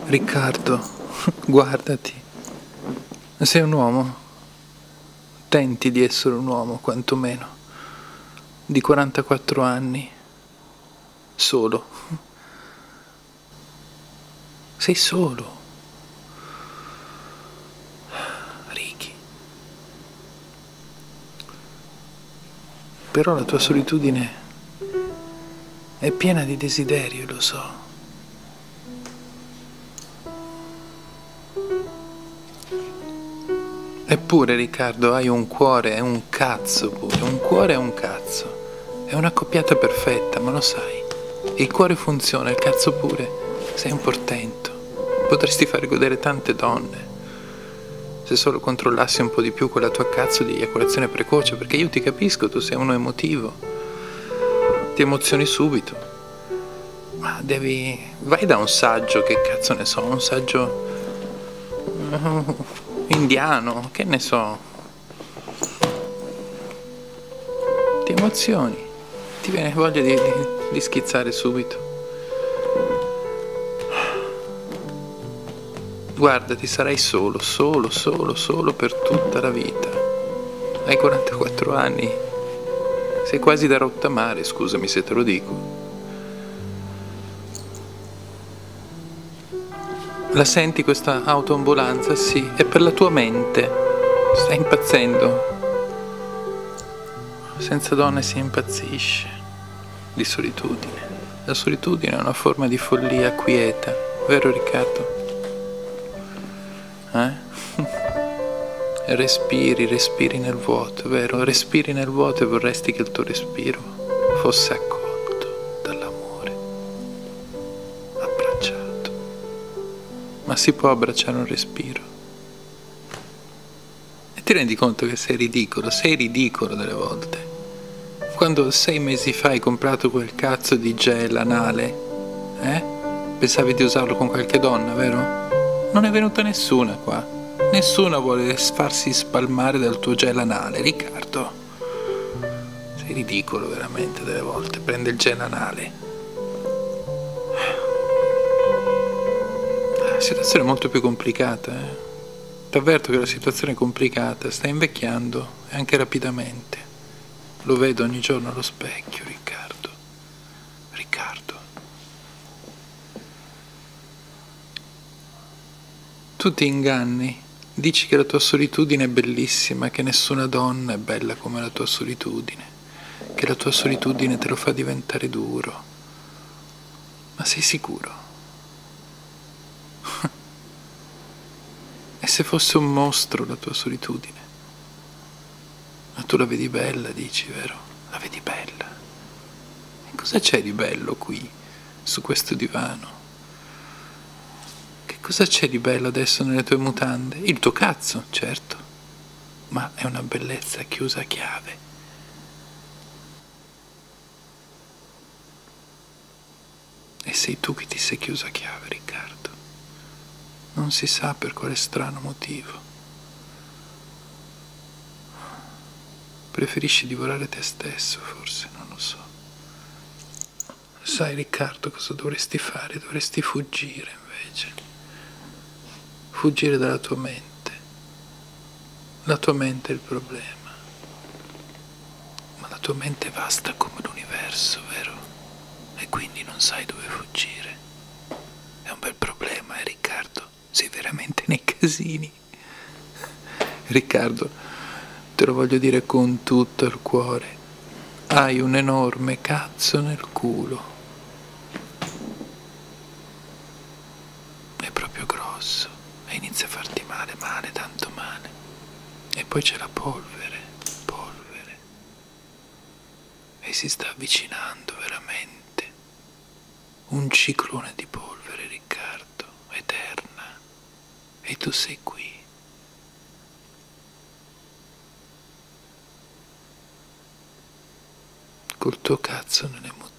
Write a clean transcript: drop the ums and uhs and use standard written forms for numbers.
Riccardo, guardati. Sei un uomo. Tenti di essere un uomo, quantomeno. Di 44 anni. Solo. Sei solo. Ricky. Però la tua solitudine è piena di desiderio, lo so. Eppure, Riccardo, hai un cuore e un cazzo pure. Un cuore e un cazzo. È un'accoppiata perfetta, ma lo sai. Il cuore funziona, il cazzo pure. Sei un portento. Potresti far godere tante donne. Se solo controllassi un po' di più quella tua cazzo di eiaculazione precoce, perché io ti capisco, tu sei uno emotivo. Ti emozioni subito. Ma devi... Vai da un saggio, che cazzo ne so, un saggio... indiano, che ne so. Ti emozioni, ti viene voglia di schizzare subito. Guardati, sarai solo per tutta la vita. Hai 44 anni, sei quasi da rottamare, scusami se te lo dico. La senti questa autoambulanza? Sì, è per la tua mente. Stai impazzendo. Senza donne si impazzisce. Di solitudine. La solitudine è una forma di follia quieta. Vero, Riccardo? Respiri nel vuoto, vero? Respiri nel vuoto e vorresti che il tuo respiro fosse accolto dall'amore. Abbracciato. Ma si può abbracciare un respiro? E ti rendi conto che sei ridicolo delle volte. Quando 6 mesi fa hai comprato quel cazzo di gel anale, pensavi di usarlo con qualche donna, vero? Non è venuta nessuna qua. Nessuno vuole farsi spalmare dal tuo gel anale, Riccardo. Sei ridicolo veramente delle volte. Prende il gel anale. La situazione è molto più complicata, Ti avverto che la situazione è complicata, stai invecchiando e anche rapidamente. Lo vedo ogni giorno allo specchio, Riccardo. Riccardo. Tu ti inganni. Dici che la tua solitudine è bellissima, che nessuna donna è bella come la tua solitudine, che la tua solitudine te lo fa diventare duro. Ma sei sicuro? E se fosse un mostro la tua solitudine? Ma tu la vedi bella, dici, vero? La vedi bella. E cosa c'è di bello qui, su questo divano? Che cosa c'è di bello adesso nelle tue mutande? Il tuo cazzo, certo, ma è una bellezza chiusa a chiave. E sei tu che ti sei chiusa a chiave, Riccardo. Non si sa per quale strano motivo. Preferisci divorare te stesso, forse, non lo so. Sai, Riccardo, cosa dovresti fare? Dovresti fuggire, invece. Fuggire dalla tua mente. La tua mente è il problema. Ma la tua mente è vasta come l'universo, vero? E quindi non sai dove fuggire. È un bel problema, Riccardo? Sei veramente nei casini. Riccardo, te lo voglio dire con tutto il cuore. Hai un enorme cazzo nel culo. È proprio grosso. E inizia a farti male, tanto male. E poi c'è la polvere. E si sta avvicinando veramente. Un ciclone di polvere, Riccardo, eterna. E tu sei qui. Col tuo cazzo nelle mutande.